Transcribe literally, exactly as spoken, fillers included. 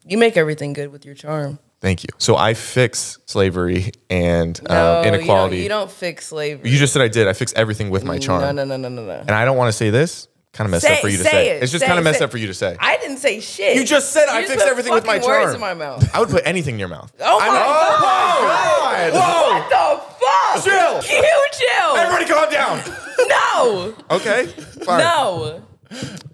You make everything good with your charm. Thank you. So I fix slavery and No, um, inequality. You don't, you don't fix slavery. You just said I did. I fix everything with my charm. No, no, no, no, no, no. And I don't want to say this. Kind of messed say, up for you to say. say. It. It's just say kind of messed say. up for you to say. I didn't say shit. You just said you I just fix put everything with my fucking charm. words in my mouth. I would put anything in your mouth. Oh my, oh god. God. What the fuck? Chill. You chill. Everybody calm down. No. Okay. Fine. No.